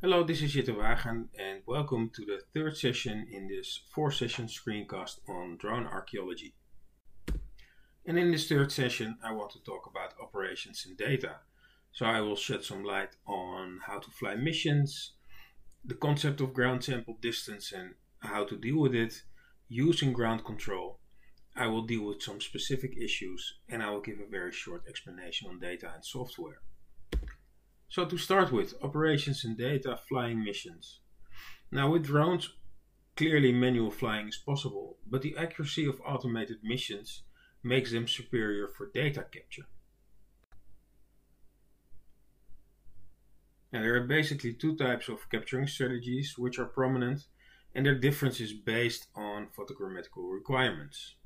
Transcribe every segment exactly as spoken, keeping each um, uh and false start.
Hello, this is Jitte Wagen and welcome to the third session in this four session screencast on drone archaeology. And in this third session I want to talk about operations and data. So I will shed some light on how to fly missions, the concept of ground sample distance and how to deal with it, using ground control. I will deal with some specific issues and I will give a very short explanation on data and software. So to start with, operations and data, flying missions. Now with drones, clearly manual flying is possible, but the accuracy of automated missions makes them superior for data capture. Now there are basically two types of capturing strategies which are prominent, and their difference is based on photogrammatical requirements.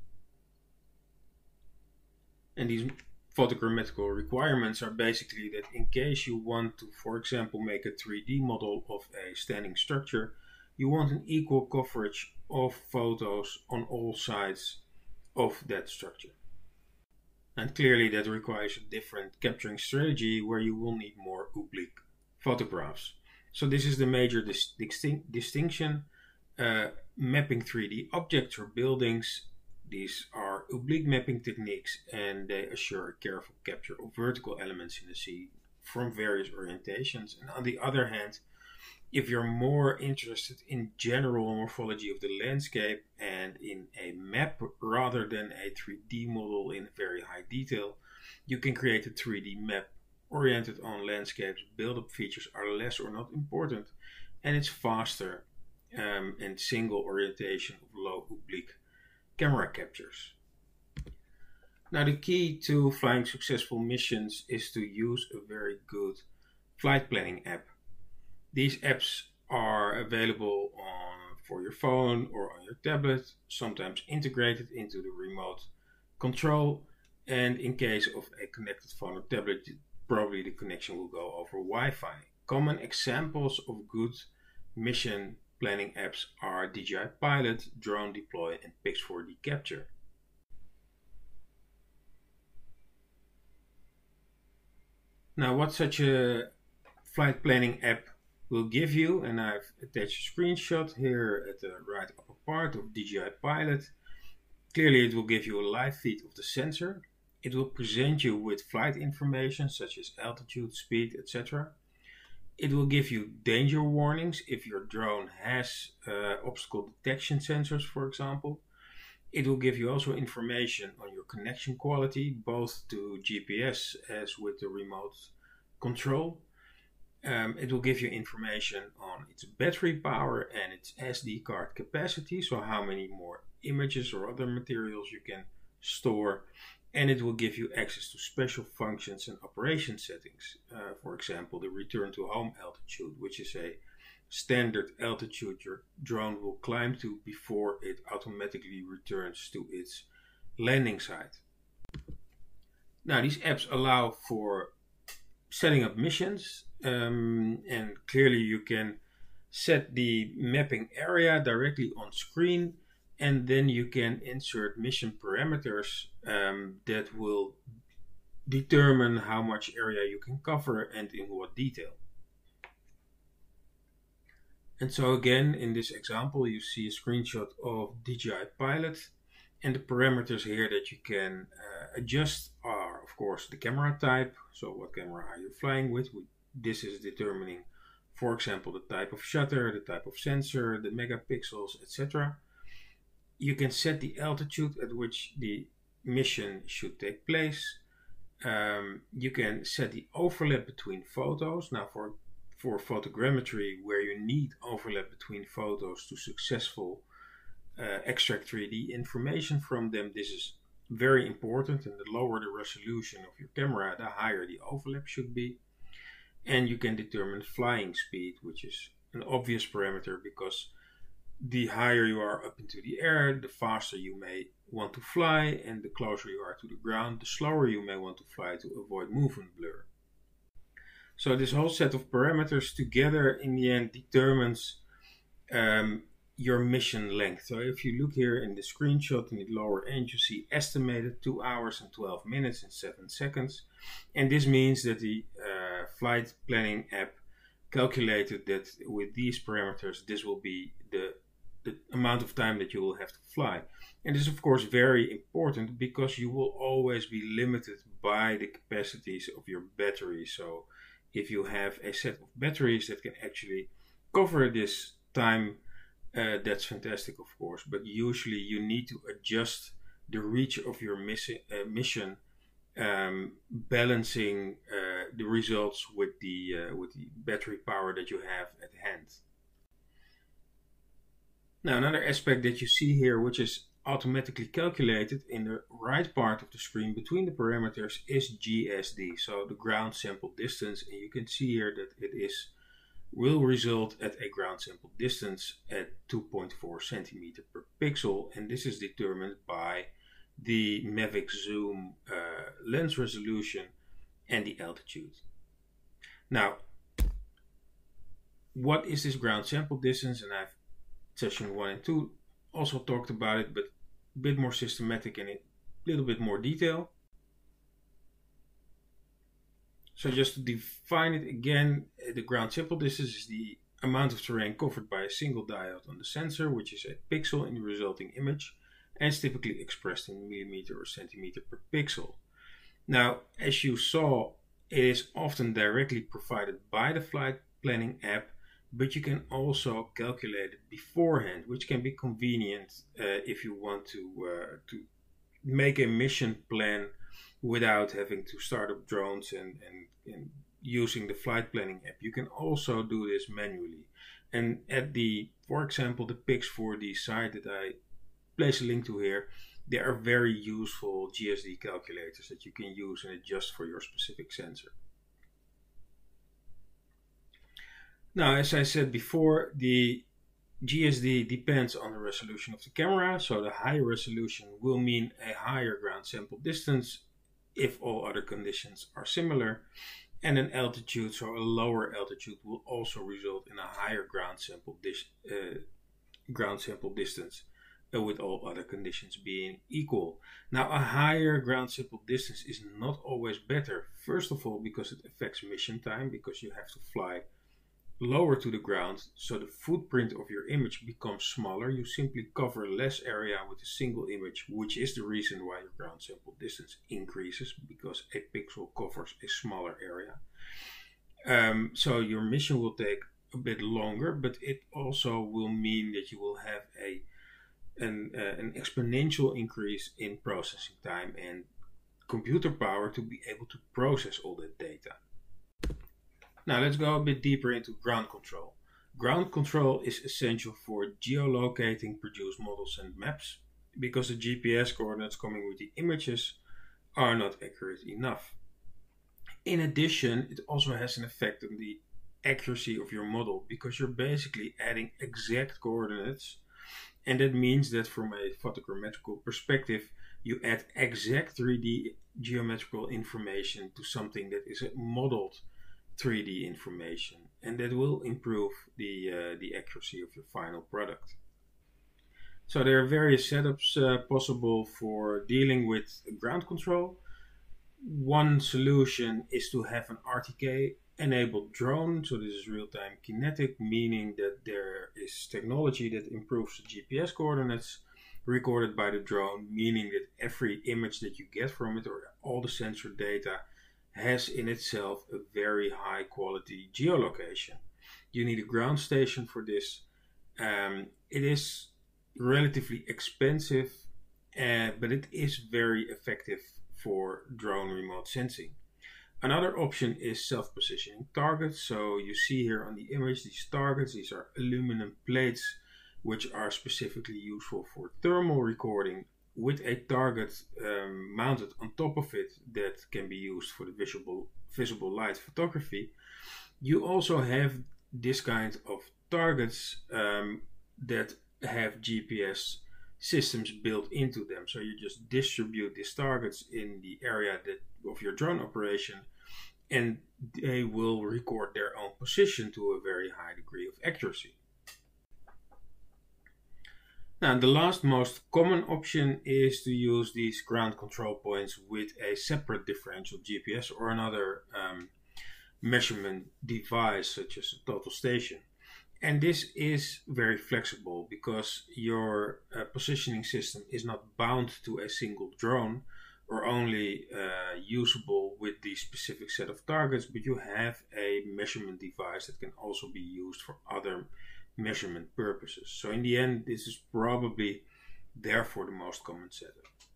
And these photogrammatical requirements are basically that in case you want to, for example, make a three D model of a standing structure, you want an equal coverage of photos on all sides of that structure. And clearly that requires a different capturing strategy where you will need more oblique photographs. So this is the major dis distinct distinction. Uh, mapping three D objects or buildings. These are oblique mapping techniques and they assure a careful capture of vertical elements in the sea from various orientations. And on the other hand, if you're more interested in general morphology of the landscape and in a map rather than a three D model in very high detail, you can create a three D map oriented on landscapes. Build-up features are less or not important and it's faster um, and single orientation of low oblique camera captures. Now the key to flying successful missions is to use a very good flight planning app. These apps are available on for your phone or on your tablet, sometimes integrated into the remote control, and in case of a connected phone or tablet, probably the connection will go over Wi-Fi. Common examples of good mission planning apps are D J I Pilot, Drone Deploy and Pix four D Capture. Now what such a flight planning app will give you, and I've attached a screenshot here at the right upper part of D J I Pilot. Clearly it will give you a live feed of the sensor. It will present you with flight information such as altitude, speed, et cetera. It will give you danger warnings if your drone has uh, obstacle detection sensors, for example. It will give you also information on your connection quality, both to G P S as with the remote control. Um, it will give you information on its battery power and its S D card capacity, so how many more images or other materials you can store. And it will give you access to special functions and operation settings. Uh, for example, the return to home altitude, which is a standard altitude your drone will climb to before it automatically returns to its landing site. Now, these apps allow for setting up missions, um, and clearly you can set the mapping area directly on screen. And then you can insert mission parameters um, that will determine how much area you can cover and in what detail. And so again, in this example, you see a screenshot of D J I Pilot. And the parameters here that you can uh, adjust are, of course, the camera type. So what camera are you flying with? This is determining, for example, the type of shutter, the type of sensor, the megapixels, et cetera. You can set the altitude at which the mission should take place. Um, you can set the overlap between photos. Now for, for photogrammetry, where you need overlap between photos to successful uh, extract three D information from them, this is very important, and the lower the resolution of your camera, the higher the overlap should be. And you can determine flying speed, which is an obvious parameter because the higher you are up into the air, the faster you may want to fly, and the closer you are to the ground, the slower you may want to fly to avoid movement blur. So this whole set of parameters together in the end determines um, your mission length. So if you look here in the screenshot in the lower end, you see estimated two hours and twelve minutes and seven seconds. And this means that the uh, flight planning app calculated that with these parameters, this will be the, the amount of time that you will have to fly. And this is of course very important because you will always be limited by the capacities of your battery. So if you have a set of batteries that can actually cover this time, uh, that's fantastic of course, but usually you need to adjust the reach of your missi- uh, mission, um, balancing uh, the results with the, uh, with the battery power that you have at hand. Now another aspect that you see here, which is automatically calculated in the right part of the screen between the parameters, is G S D, so the ground sample distance, and you can see here that it is will result at a ground sample distance at two point four centimeter per pixel, and this is determined by the Mavic Zoom uh, lens resolution and the altitude. Now, what is this ground sample distance? And I've session one and two also talked about it, but a bit more systematic and a little bit more detail. So just to define it again, the ground sample distance is the amount of terrain covered by a single diode on the sensor, which is a pixel in the resulting image, and it's typically expressed in millimeter or centimeter per pixel. Now, as you saw, it is often directly provided by the flight planning app, but you can also calculate it beforehand, which can be convenient uh, if you want to, uh, to make a mission plan without having to start up drones and, and, and using the flight planning app. You can also do this manually. And at the, for example, the Pix four D site that I place a link to here, there are very useful G S D calculators that you can use and adjust for your specific sensor. Now, as I said before, the G S D depends on the resolution of the camera, so the higher resolution will mean a higher ground sample distance if all other conditions are similar, and an altitude, so a lower altitude, will also result in a higher ground sample, dis uh, ground sample distance uh, with all other conditions being equal. Now, a higher ground sample distance is not always better, first of all because it affects mission time, because you have to fly lower to the ground, so the footprint of your image becomes smaller. You simply cover less area with a single image, which is the reason why your ground sample distance increases, because a pixel covers a smaller area. Um, so your mission will take a bit longer, but it also will mean that you will have a an, uh, an exponential increase in processing time and computer power to be able to process all that data. Now let's go a bit deeper into ground control. Ground control is essential for geolocating produced models and maps, because the G P S coordinates coming with the images are not accurate enough. In addition, it also has an effect on the accuracy of your model, because you're basically adding exact coordinates, and that means that from a photogrammetrical perspective, you add exact three D geometrical information to something that is a modeled three D information, and that will improve the, uh, the accuracy of your final product. So there are various setups uh, possible for dealing with ground control. One solution is to have an R T K enabled drone, so this is real-time kinetic, meaning that there is technology that improves the G P S coordinates recorded by the drone, meaning that every image that you get from it, or all the sensor data, has in itself a very high quality geolocation. You need a ground station for this. Um, it is relatively expensive, uh, but it is very effective for drone remote sensing. Another option is self-positioning targets. So you see here on the image these targets. These are aluminum plates which are specifically useful for thermal recording, with a target um, mounted on top of it that can be used for the visible, visible light photography. You also have this kind of targets um, that have G P S systems built into them. So you just distribute these targets in the area that, of your drone operation, and they will record their own position to a very high degree of accuracy. Now, the last most common option is to use these ground control points with a separate differential G P S or another um, measurement device such as a total station. And this is very flexible because your uh, positioning system is not bound to a single drone or only uh, usable with the specific set of targets, but you have a measurement device that can also be used for other measurement purposes. So in the end, this is probably therefore the most common setup.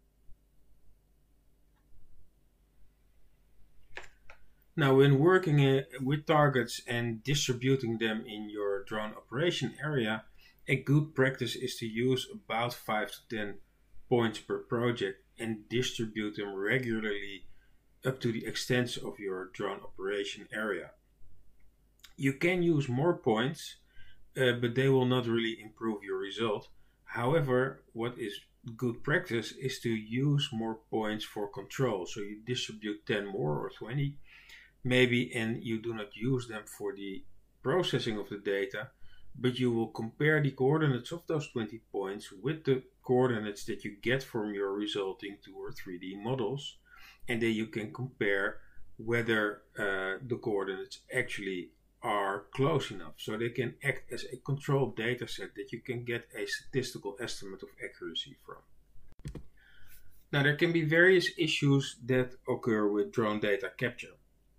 Now, when working uh, with targets and distributing them in your drone operation area, a good practice is to use about five to ten points per project and distribute them regularly up to the extent of your drone operation area. You can use more points, uh, but they will not really improve your result. However, what is good practice is to use more points for control. So you distribute ten more or twenty maybe, and you do not use them for the processing of the data, but you will compare the coordinates of those twenty points with the coordinates that you get from your resulting two or three D models, and then you can compare whether uh, the coordinates actually are close enough, so they can act as a controlled data set that you can get a statistical estimate of accuracy from. Now, there can be various issues that occur with drone data capture.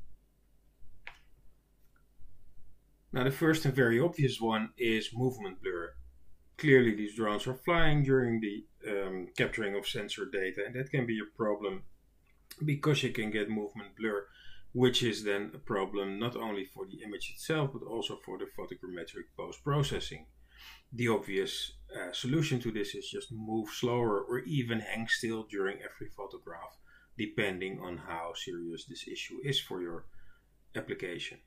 Now, the first and very obvious one is movement blur. Clearly, these drones are flying during the um, capturing of sensor data, and that can be a problem because you can get movement blur, which is then a problem not only for the image itself, but also for the photogrammetric post-processing. The obvious uh, solution to this is just move slower or even hang still during every photograph, depending on how serious this issue is for your application.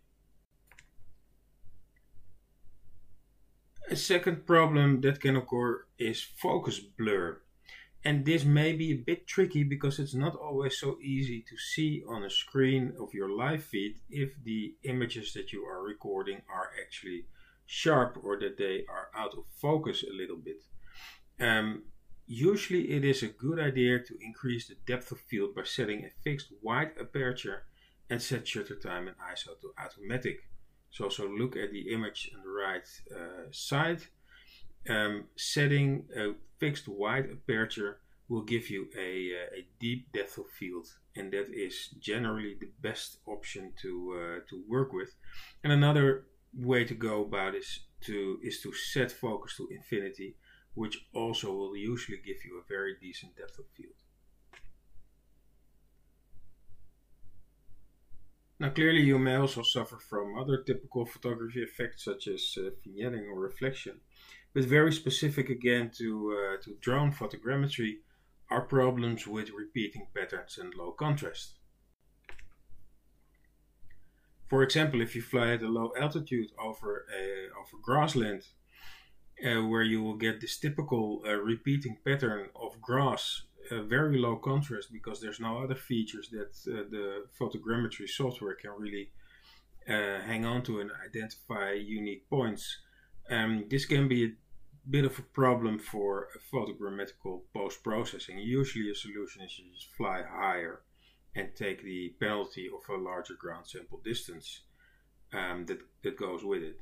A second problem that can occur is focus blur. And this may be a bit tricky because it's not always so easy to see on a screen of your live feed if the images that you are recording are actually sharp or that they are out of focus a little bit. Um, usually it is a good idea to increase the depth of field by setting a fixed wide aperture and set shutter time and I S O to automatic. So, so look at the image on the right uh, side. Um, setting a fixed wide aperture will give you a, a deep depth of field, and that is generally the best option to uh, to work with. And another way to go about is to is to set focus to infinity, which also will usually give you a very decent depth of field. Now, clearly you may also suffer from other typical photography effects such as uh, vignetting or reflection, but very specific again to, uh, to drone photogrammetry are problems with repeating patterns and low contrast. For example, if you fly at a low altitude over, a, over grassland, uh, where you will get this typical uh, repeating pattern of grass, a very low contrast because there's no other features that uh, the photogrammetry software can really uh, hang on to and identify unique points. Um, this can be a bit of a problem for a photogrammetrical post-processing. Usually a solution is to just fly higher and take the penalty of a larger ground sample distance um, that, that goes with it.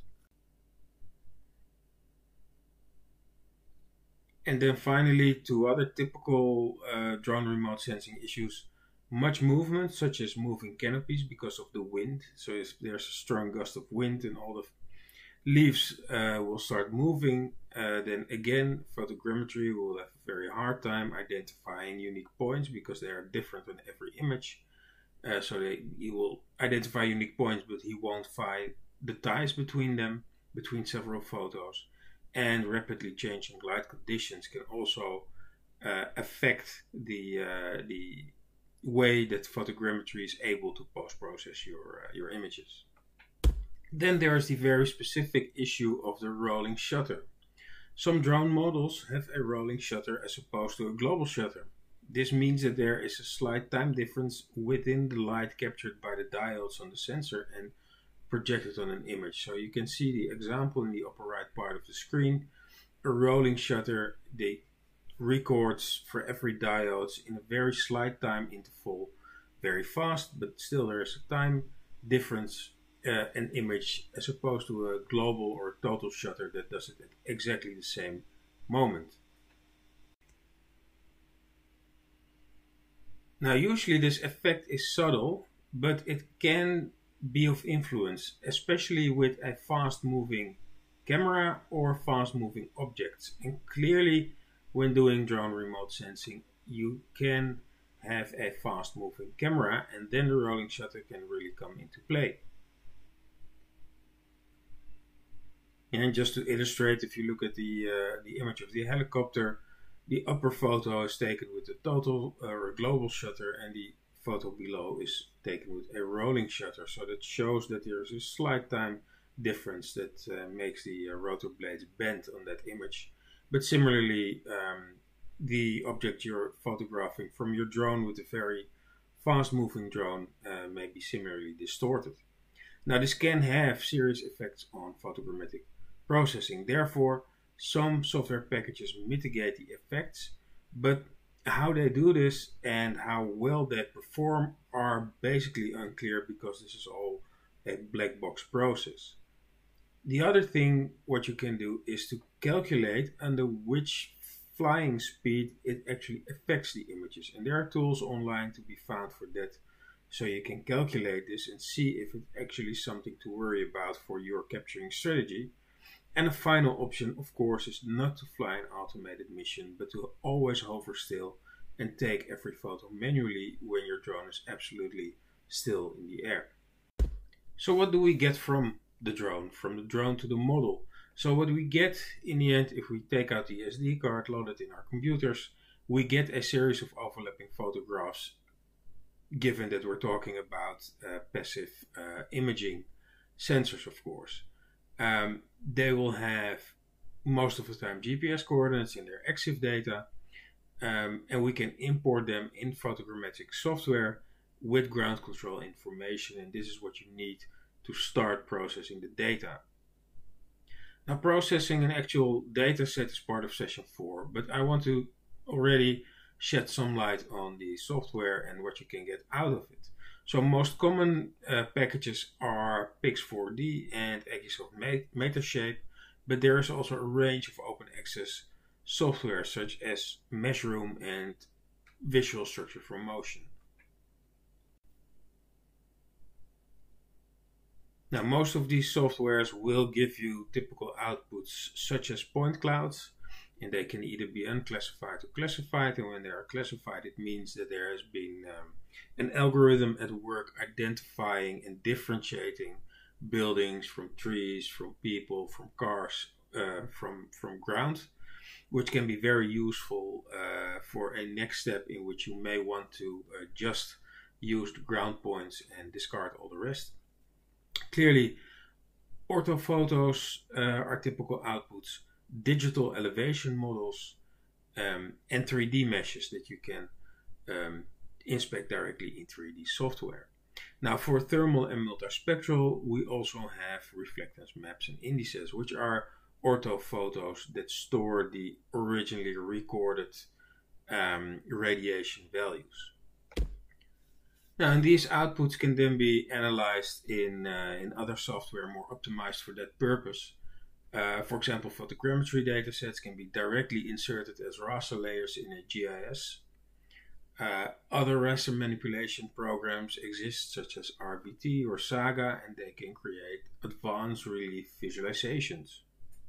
And then finally, two other typical uh, drone remote sensing issues. Much movement, such as moving canopies because of the wind. So if there's a strong gust of wind and all the leaves uh, will start moving, uh, then again, photogrammetry will have a very hard time identifying unique points because they are different on every image. Uh, so they, he will identify unique points, but he won't find the ties between them, between several photos. And rapidly changing light conditions can also uh, affect the uh, the way that photogrammetry is able to post-process your uh, your images. Then there is the very specific issue of the rolling shutter. Some drone models have a rolling shutter as opposed to a global shutter. This means that there is a slight time difference within the light captured by the diodes on the sensor and projected on an image. So you can see the example in the upper right part of the screen. A rolling shutter, they records for every diodes in a very slight time interval, very fast, but still there is a time difference uh, an image as opposed to a global or total shutter that does it at exactly the same moment. Now usually this effect is subtle, but it can be of influence, especially with a fast moving camera or fast moving objects. And clearly when doing drone remote sensing you can have a fast moving camera, and then the rolling shutter can really come into play. And just to illustrate, if you look at the, uh, the image of the helicopter, the upper photo is taken with a total uh, or a global shutter, and the photo below is taken with a rolling shutter. So that shows that there is a slight time difference that uh, makes the uh, rotor blades bend on that image. But similarly, um, the object you're photographing from your drone with a very fast moving drone uh, may be similarly distorted. Now this can have serious effects on photogrammetric processing. Therefore, some software packages mitigate the effects, but how they do this and how well they perform are basically unclear, because this is all a black box process. The other thing what you can do is to calculate under which flying speed it actually affects the images, and there are tools online to be found for that, so you can calculate this and see if it's actually something to worry about for your capturing strategy. And a final option, of course, is not to fly an automated mission, but to always hover still and take every photo manually when your drone is absolutely still in the air. So what do we get from the drone, from the drone to the model? So what we get in the end, if we take out the S D card, load it in our computers, we get a series of overlapping photographs, given that we're talking about uh, passive uh, imaging sensors, of course. Um, they will have most of the time G P S coordinates in their EXIF data, um, and we can import them in photogrammetric software with ground control information, and this is what you need to start processing the data. Now, processing an actual data set is part of session four, but I want to already shed some light on the software and what you can get out of it. So most common uh, packages are Pix four D and Agisoft Metashape, but there is also a range of open access software such as Meshroom and Visual Structure for Motion. Now most of these softwares will give you typical outputs such as point clouds, and they can either be unclassified or classified, and when they are classified it means that there has been um, an algorithm at work identifying and differentiating buildings from trees, from people, from cars, uh, from, from ground, which can be very useful uh, for a next step in which you may want to uh, just use the ground points and discard all the rest. Clearly, orthophotos uh, are typical outputs, digital elevation models, um, and three D meshes that you can um, inspect directly in three D software. Now for thermal and multispectral, we also have reflectance maps and indices, which are orthophotos that store the originally recorded um, radiation values. Now, and these outputs can then be analyzed in, uh, in other software more optimized for that purpose. Uh, for example, photogrammetry datasets can be directly inserted as raster layers in a G I S. Uh, other raster manipulation programs exist, such as R B T or Saga, and they can create advanced relief visualizations.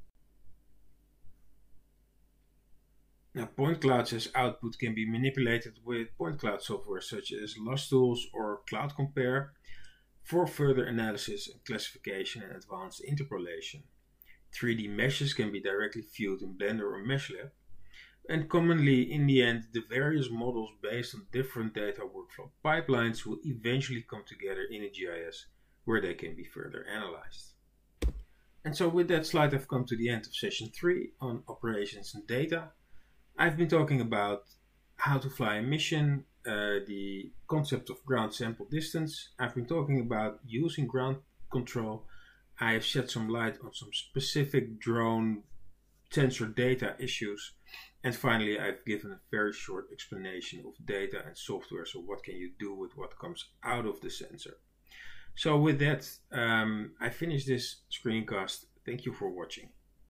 Now, point clouds as output can be manipulated with point cloud software such as LustTools or Cloud Compare for further analysis and classification and advanced interpolation. three D meshes can be directly viewed in Blender or MeshLab, and commonly in the end the various models based on different data workflow pipelines will eventually come together in a G I S where they can be further analyzed. And so with that slide I've come to the end of session three on operations and data. I've been talking about how to fly a mission, uh, the concept of ground sample distance. I've been talking about using ground control. I have shed some light on some specific drone sensor data issues. And finally, I've given a very short explanation of data and software. So what can you do with what comes out of the sensor? So with that, um, I finish this screencast. Thank you for watching.